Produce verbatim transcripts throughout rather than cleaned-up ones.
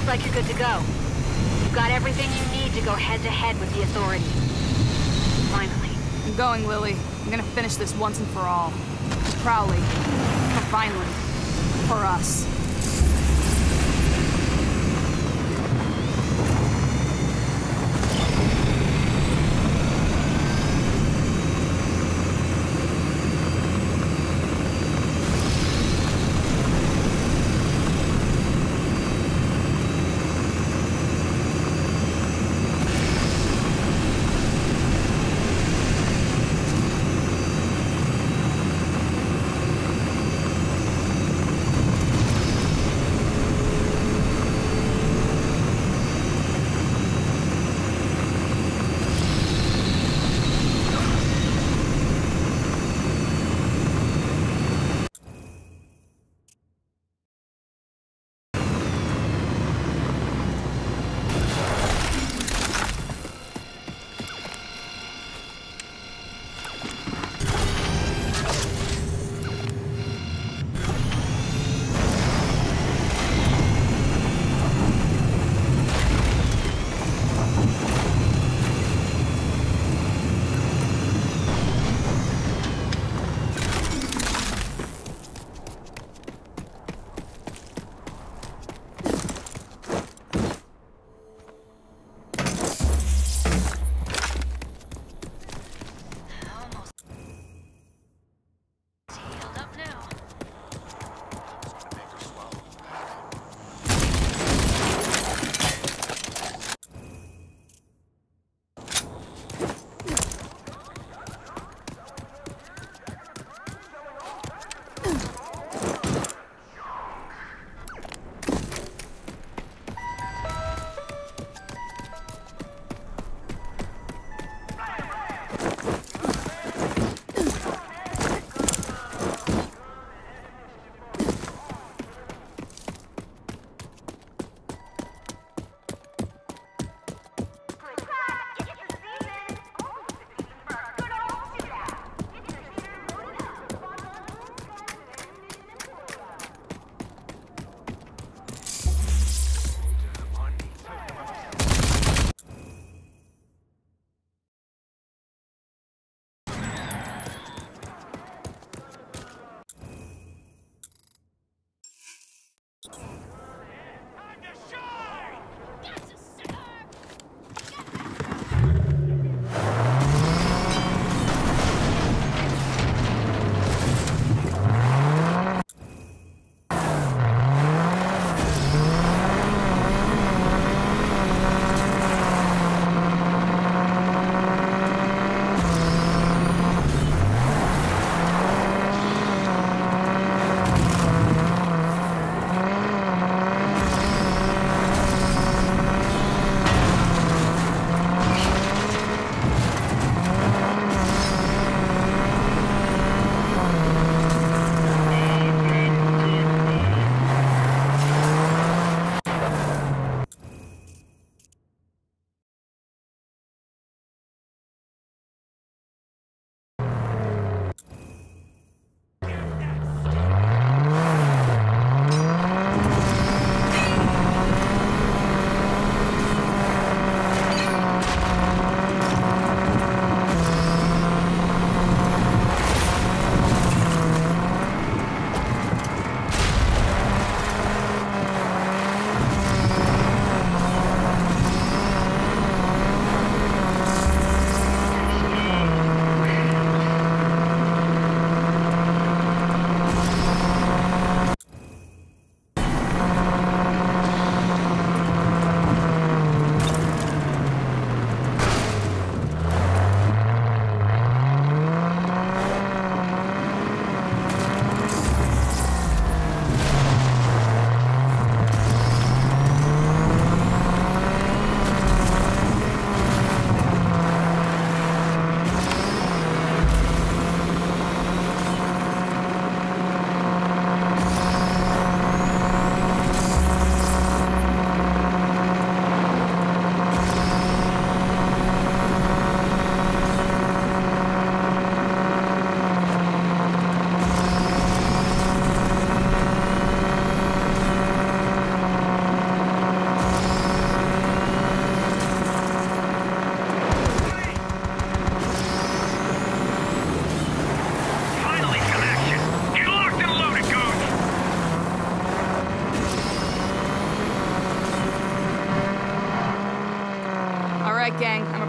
like you're good to go. You've got everything you need to go head-to-head with the Authority. Finally. I'm going, Lily. I'm gonna finish this once and for all. Proudly. Or finally. For us.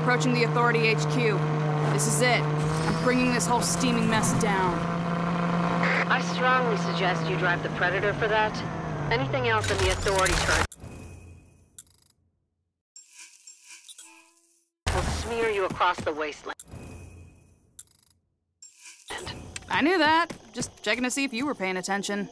approaching the Authority H Q. This is it. I'm bringing this whole steaming mess down. I strongly suggest you drive the Predator for that. Anything else in the Authority turret will smear you across the wasteland. I knew that. Just checking to see if you were paying attention.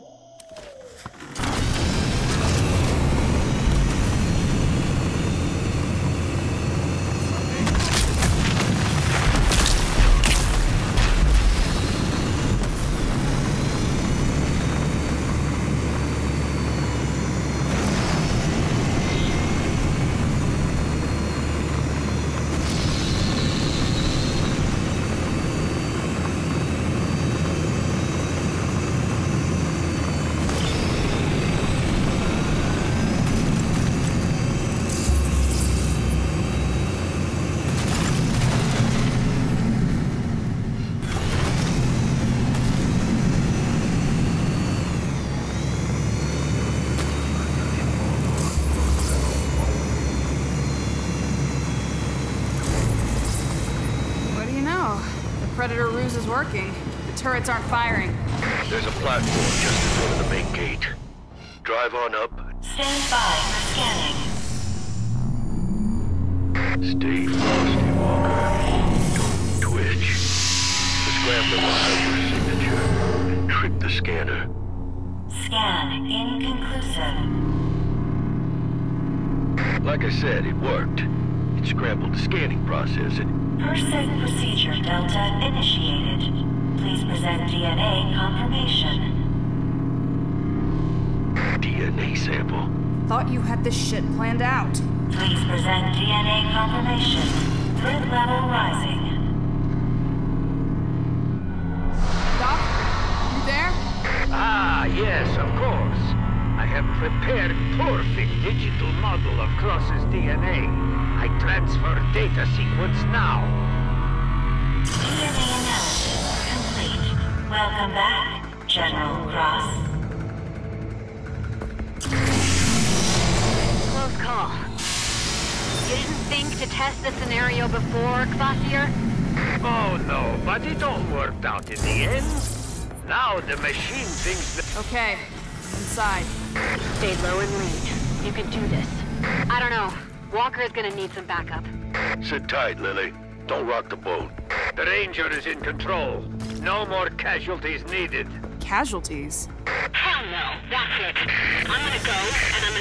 Predator ruse is working. The turrets aren't firing. There's a platform just in front of the main gate. Drive on up. Stand by for scanning. Stay frosty, Walker. Don't twitch. The scrambler will have your signature and trick the scanner. Scan inconclusive. Like I said, it worked. It scrambled the scanning process and... Percent procedure Delta initiated. Please present D N A confirmation. D N A sample? Thought you had this shit planned out. Please present D N A confirmation. Threat level rising. Doc, you there? Ah, yes, of course. I have prepared perfect digital model of Cross's D N A. I transfer data sequence now. D N A analysis complete. Welcome back, General Cross. Close call. You didn't think to test the scenario before, Kvasir? Oh no, but it all worked out in the end. Now the machine thinks that... Okay, inside. Stay low and lean. You can do this. I don't know. Walker is gonna need some backup. Sit tight, Lily. Don't rock the boat. The Ranger is in control. No more casualties needed. Casualties? Hell no, that's it. I'm gonna go, and I'm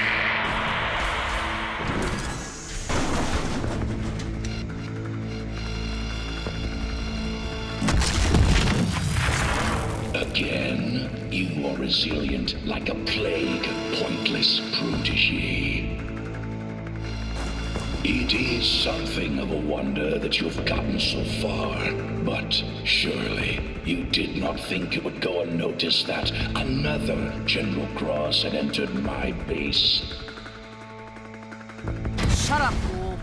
gonna... Again, you are resilient like a plague, pointless protege. It is something of a wonder that you've gotten so far, but surely you did not think it would go unnoticed that another General Cross had entered my base. Shut up, fool.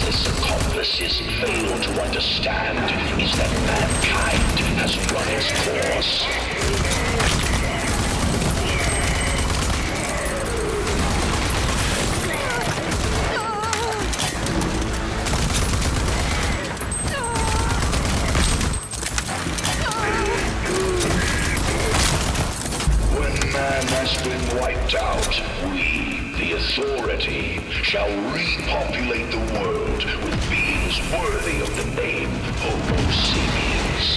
faceless accomplices fail to understand is that mankind has run its course. Has been wiped out, we, the Authority, shall repopulate the world with beings worthy of the name Homo sapiens.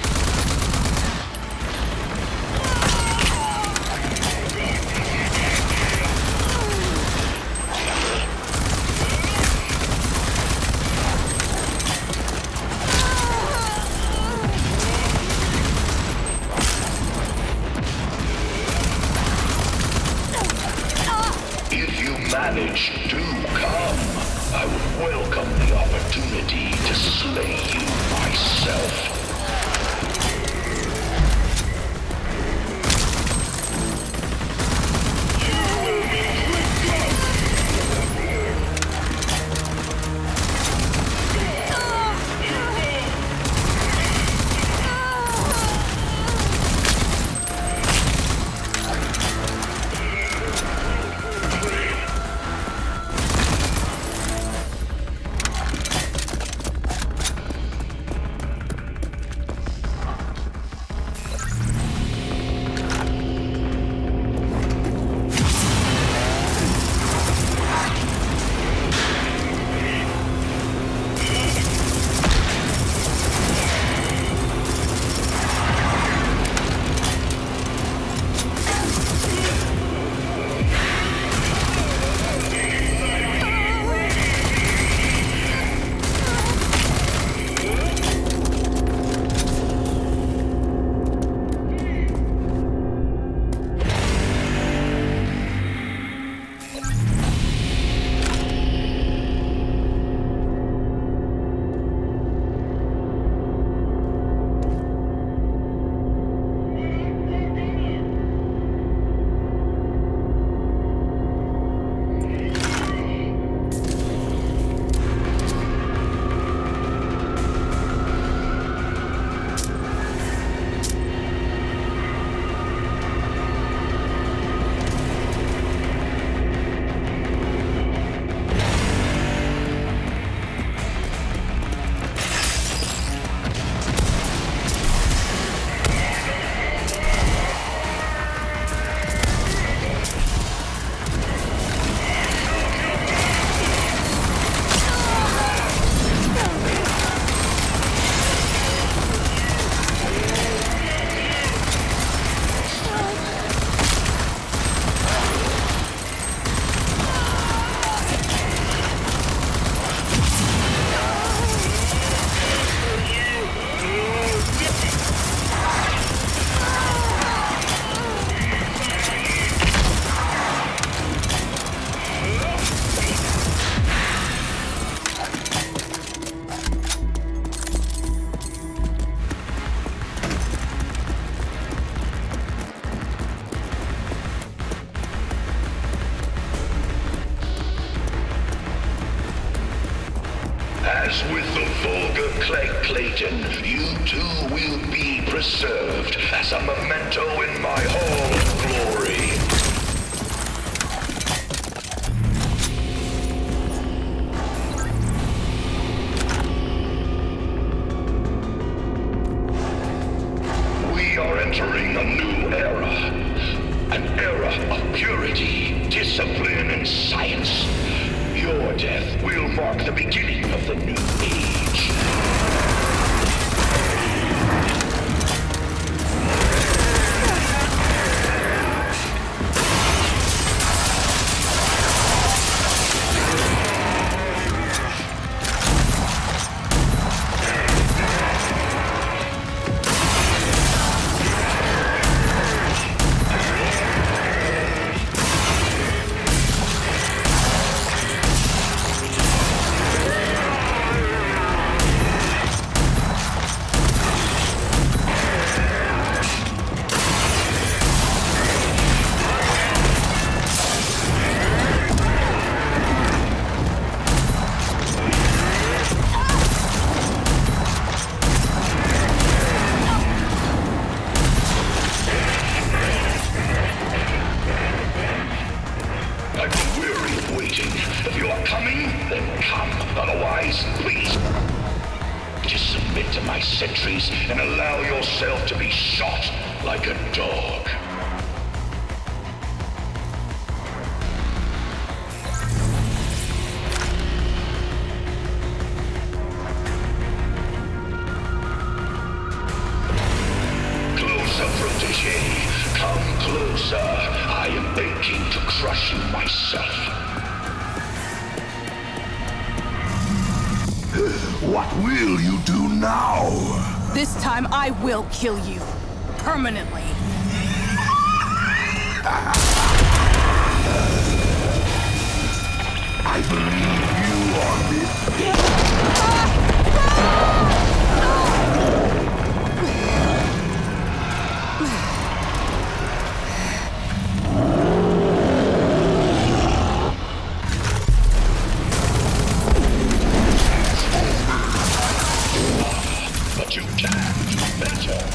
Manage to come, I would welcome the opportunity to slay you myself. As with the vulgar Clegg Clayton, you too will be preserved as a memento in my Hall of Glory. We are entering a new era. An era of purity, discipline, and science. Your death will mark the beginning of the new age. rise, please. Just submit to my sentries and allow yourself to be shot like a dog. Closer, protégé. Come closer. I am aching to crush you myself. What will you do now? This time I will kill you. Permanently. I believe you on this. But you can do better.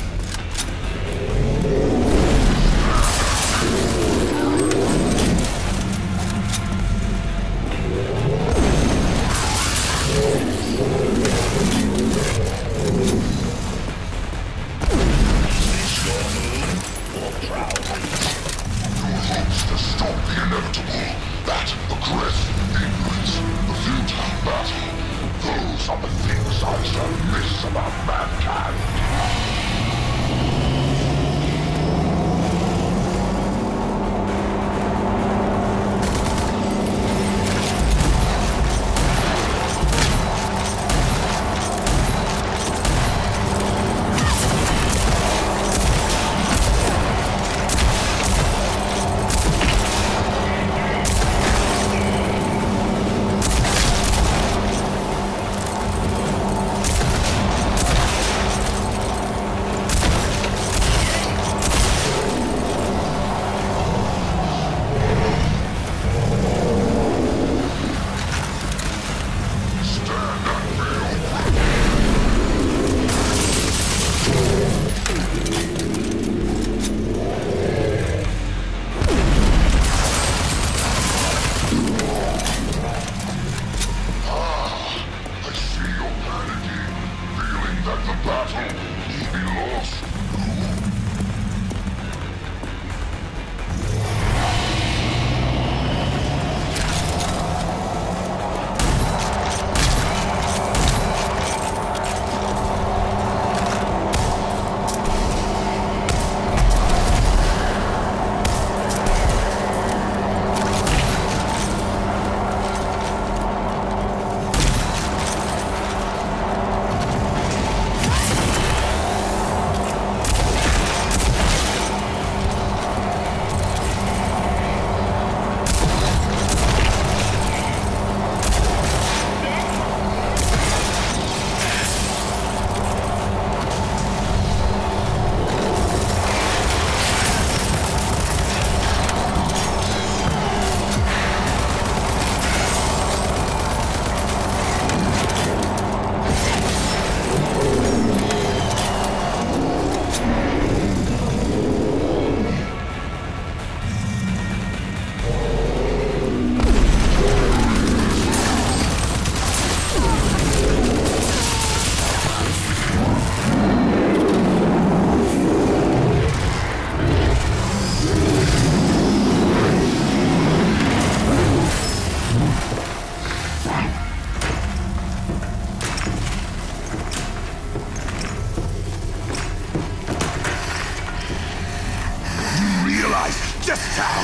Just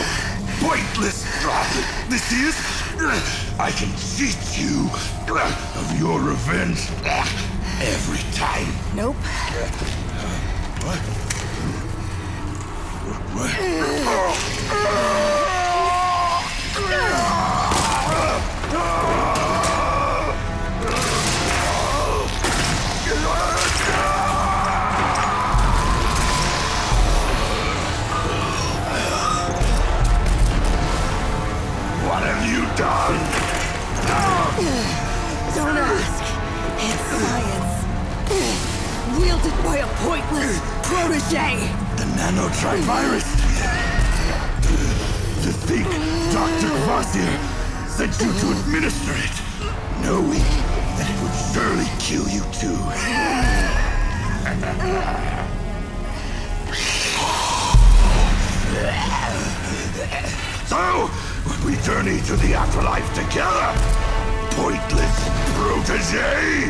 how pointless this is. I can cheat you of your revenge every time. Nope. What? What have you done? Don't ask. It's science. Wielded by a pointless protege. The nanotrivirus. To think Doctor Kvasir sent you to administer it, knowing surely kill you too. So, we journey to the afterlife together, pointless protege!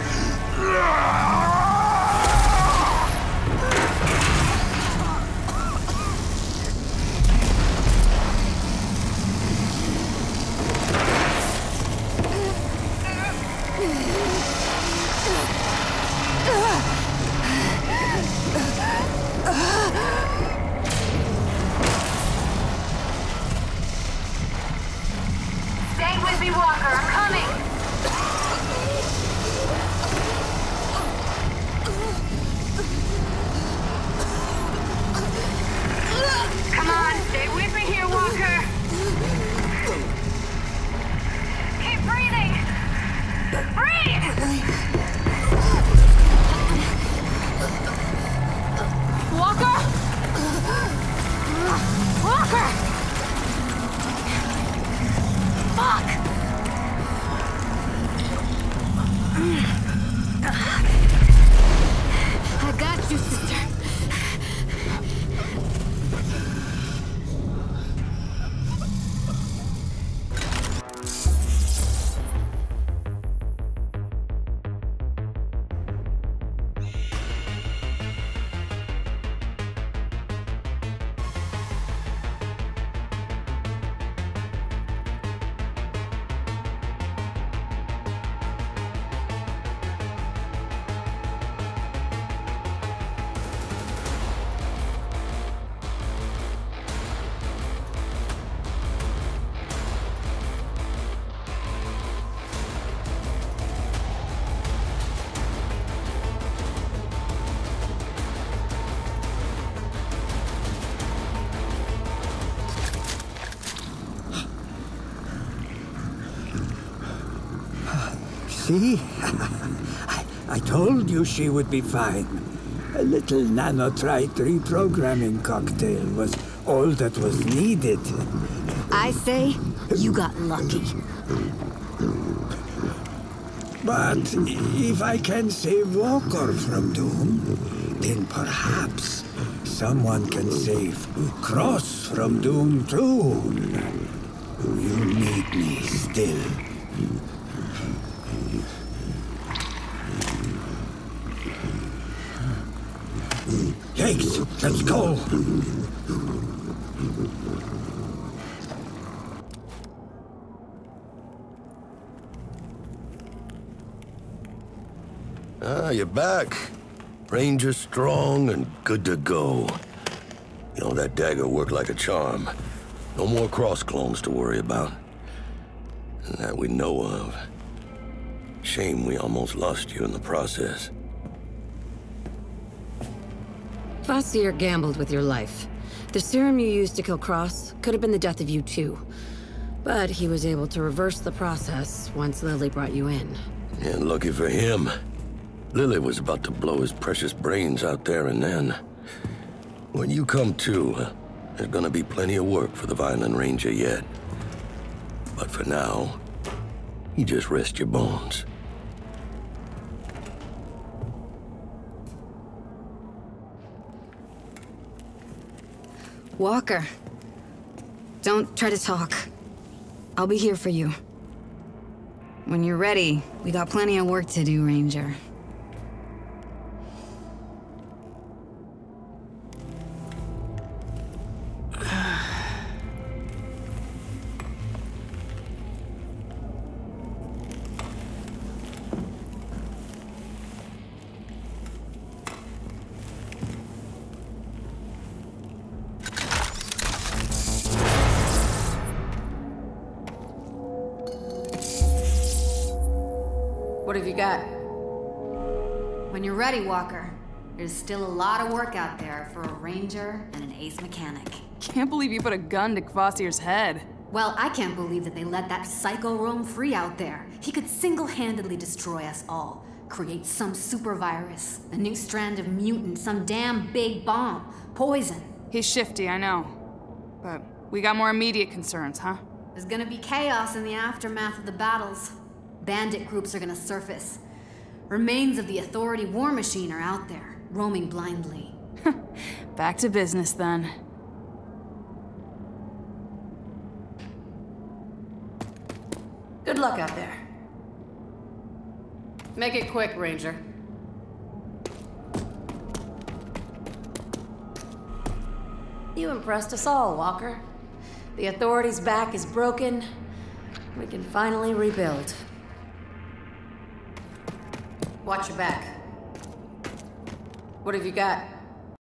Stay with me, Walker. I'm coming. Come on, stay with me here, Walker. Keep breathing. Breathe! Walker! Walker! Fuck! I got you, sister. See? I, I told you she would be fine. A little nanotrite reprogramming cocktail was all that was needed. I say, you got lucky. But if I can save Walker from doom, then perhaps someone can save Cross from doom too. You need me still. Jakes, let's go! Ah, you're back. Ranger strong and good to go. You know, that dagger worked like a charm. No more cross clones to worry about. That we know of. Shame we almost lost you in the process. Fossier gambled with your life. The serum you used to kill Cross could have been the death of you too. But he was able to reverse the process once Lily brought you in. And lucky for him, Lily was about to blow his precious brains out there and then. When you come to, uh, there's gonna be plenty of work for the Violent Ranger yet. But for now, you just rest your bones. Walker, don't try to talk. I'll be here for you. When you're ready, we got plenty of work to do, Ranger. What have you got? When you're ready, Walker, there's still a lot of work out there for a ranger and an ace mechanic. Can't believe you put a gun to Kvassier's head. Well, I can't believe that they let that psycho roam free out there. He could single-handedly destroy us all. Create some super virus, a new strand of mutant, some damn big bomb, poison. He's shifty, I know. But we got more immediate concerns, huh? There's gonna be chaos in the aftermath of the battles. Bandit groups are gonna surface. Remains of the Authority war machine are out there, roaming blindly. Back to business, then. Good luck out there. Make it quick, Ranger. You impressed us all, Walker. The Authority's back is broken. We can finally rebuild. Watch your back. What have you got?